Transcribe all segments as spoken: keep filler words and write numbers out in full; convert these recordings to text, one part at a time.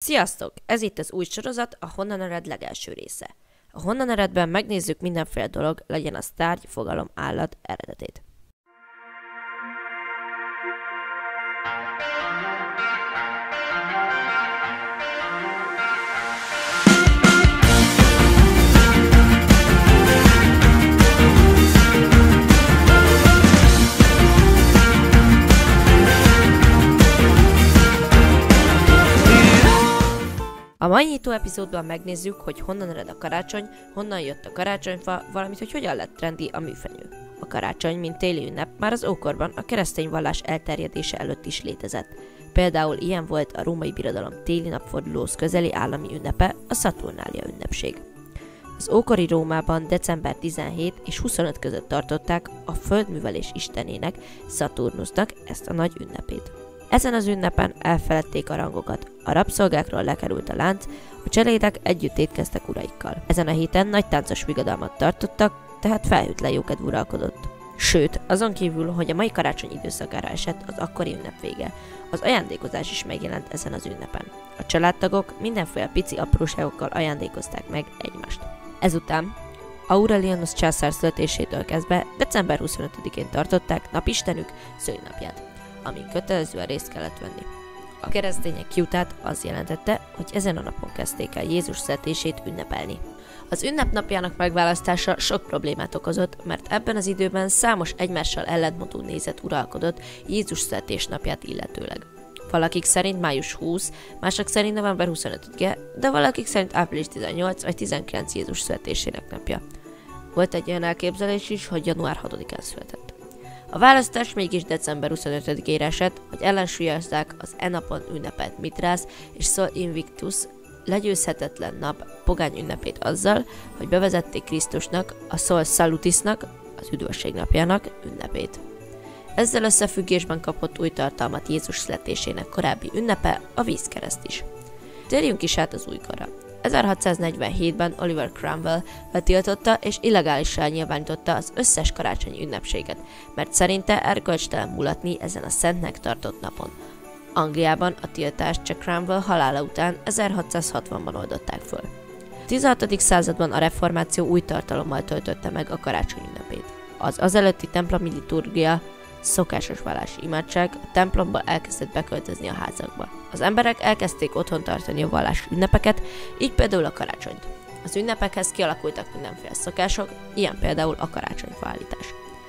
Sziasztok! Ez itt az új sorozat, a Honnan Ered legelső része. A Honnan Eredben megnézzük mindenféle dolog, legyen az tárgy, fogalom, állat eredetét. A mai nyitó epizódban megnézzük, hogy honnan ered a karácsony, honnan jött a karácsonyfa, valamint hogy hogyan lett trendi a műfenyő. A karácsony, mint téli ünnep, már az ókorban a keresztény vallás elterjedése előtt is létezett. Például ilyen volt a római birodalom téli napfordulóhoz közeli állami ünnepe, a Saturnália ünnepség. Az ókori Rómában december tizenhetedike és huszonötödike között tartották a földművelés istenének, Saturnusnak ezt a nagy ünnepét. Ezen az ünnepen elfeledték a rangokat, a rabszolgákról lekerült a lánc, a cselédek együtt étkeztek uraikkal. Ezen a héten nagy táncos vigadalmat tartottak, tehát felhőtlen jókedv uralkodott. Sőt, azon kívül, hogy a mai karácsony időszakára esett az akkori ünnep vége, az ajándékozás is megjelent ezen az ünnepen. A családtagok mindenféle pici apróságokkal ajándékozták meg egymást. Ezután Aurelianus császár születésétől kezdve december huszonötödikén tartották napistenük szülinapját, amin kötelezően részt kellett venni. A keresztények kiutát az jelentette, hogy ezen a napon kezdték el Jézus születését ünnepelni. Az ünnep napjának megválasztása sok problémát okozott, mert ebben az időben számos egymással ellentmondó nézet uralkodott Jézus születésnapját illetőleg. Valakik szerint május huszadika, mások szerint november huszonötödike, de valakik szerint április tizennyolcadika vagy tizenkilencedike Jézus születésének napja. Volt egy olyan elképzelés is, hogy január hatodikán született. A választás mégis december huszonötödikére esett, hogy ellensúlyozzák az e napon ünnepelt Mitrász és Sol Invictus legyőzhetetlen nap pogány ünnepét azzal, hogy bevezették Krisztusnak, a Sol Salutisnak, az üdvösség napjának ünnepét. Ezzel összefüggésben kapott új tartalmat Jézus születésének korábbi ünnepe, a vízkereszt is. Térjünk is át az újkorra. ezerhatszáznegyvenhétben Oliver Cromwell betiltotta és illegálisan nyilvánította az összes karácsonyi ünnepséget, mert szerinte erkölcstelen mulatni ezen a szentnek tartott napon. Angliában a tiltást csak Cromwell halála után ezerhatszázhatvanban oldották föl. A tizenhatodik században a reformáció új tartalommal töltötte meg a karácsony ünnepét. Az azelőtti templomi liturgia, szokásos vallási imádság a templomba elkezdett beköltözni a házakba. Az emberek elkezdték otthon tartani a vallási ünnepeket, így például a karácsonyt. Az ünnepekhez kialakultak mindenféle szokások, ilyen például a karácsonyfa állítás.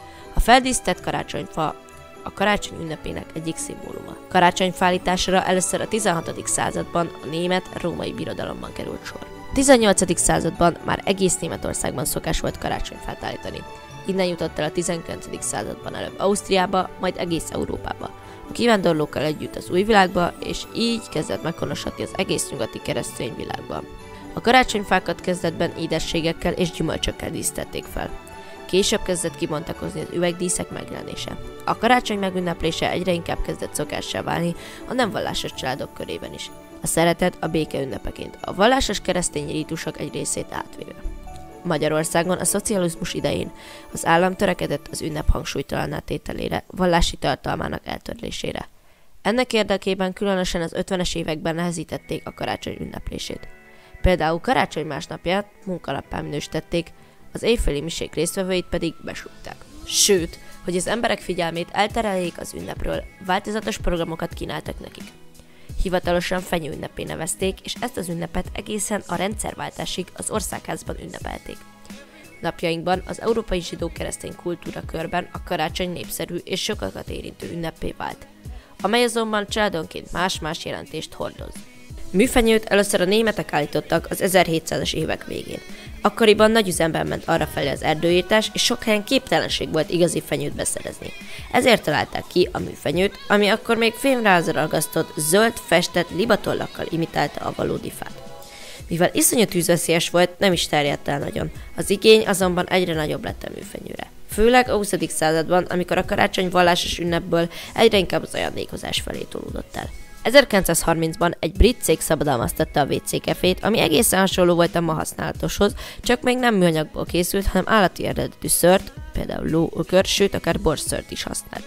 A feldíszített karácsonyfa a karácsony ünnepének egyik szimbóluma. Karácsonyfa állításra először a tizenhatodik században a német-római birodalomban került sor. A tizennyolcadik században már egész Németországban szokás volt karácsonyfát állítani. Innen jutott el a tizenkilencedik században előbb Ausztriába, majd egész Európába, a kivándorlókkal együtt az új világba, és így kezdett meghonosodni az egész nyugati keresztény világban. A karácsonyfákat kezdetben édességekkel és gyümölcsökkel díszítették fel. Később kezdett kibontakozni az üvegdíszek megjelenése. A karácsony megünneplése egyre inkább kezdett szokássá válni a nem vallásos családok körében is. A szeretet a béke ünnepeként, a vallásos keresztény rítusok egy részét átvéve. Magyarországon a szocializmus idején az állam törekedett az ünnep hangsúlytalanná tételére, vallási tartalmának eltörlésére. Ennek érdekében különösen az ötvenes években nehezítették a karácsony ünneplését. Például karácsony másnapját munkanappá minősítették, az éjféli misék résztvevőit pedig besúgták. Sőt, hogy az emberek figyelmét eltereljék az ünnepről, változatos programokat kínáltak nekik. Hivatalosan fenyő ünnepé nevezték, és ezt az ünnepet egészen a rendszerváltásig az országházban ünnepelték. Napjainkban az európai zsidó-keresztény kultúra körben a karácsony népszerű és sokakat érintő ünnepé vált, amely azonban családonként más-más jelentést hordoz. Műfenyőt először a németek állítottak az ezerhétszázas évek végén. Akkoriban nagy üzemben ment arrafelé az erdőírtás, és sok helyen képtelenség volt igazi fenyőt beszerezni. Ezért találták ki a műfenyőt, ami akkor még fémrázra ragasztott, zöld, festett libatollakkal imitálta a valódi fát. Mivel iszonyú tűzveszélyes volt, nem is terjedt el nagyon. Az igény azonban egyre nagyobb lett a műfenyőre. Főleg a huszadik században, amikor a karácsony vallásos ünnepből egyre inkább az ajándékozás felé tolódott el. ezerkilencszázharmincban egy brit cég szabadalmaztatta a vé cé kefét, ami egészen hasonló volt a ma használatoshoz, csak még nem műanyagból készült, hanem állati eredetű szőrt, például ló, ökör, sőt akár borszőrt is használt.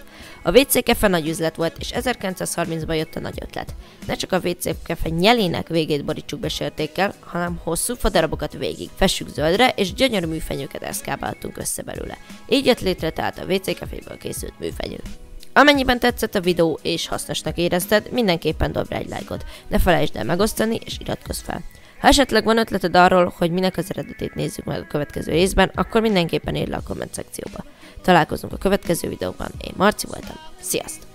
A vé cé kefe nagy üzlet volt, és ezerkilencszázharmincban jött a nagy ötlet. Ne csak a vé cé kefe nyelének végét borítsuk be sértékkel, hanem hosszú fadarabokat végig, fessük zöldre, és gyönyörű műfenyőket eszkábáltunk össze belőle. Így jött létre tehát a vé cé keféből készült műfenyő. Amennyiben tetszett a videó és hasznosnak érezted, mindenképpen dobd rá egy lájkot. Ne felejtsd el megosztani és iratkozz fel. Ha esetleg van ötleted arról, hogy minek az eredetét nézzük meg a következő részben, akkor mindenképpen írd le a komment szekcióba. Találkozunk a következő videóban, én Marci voltam, sziasztok!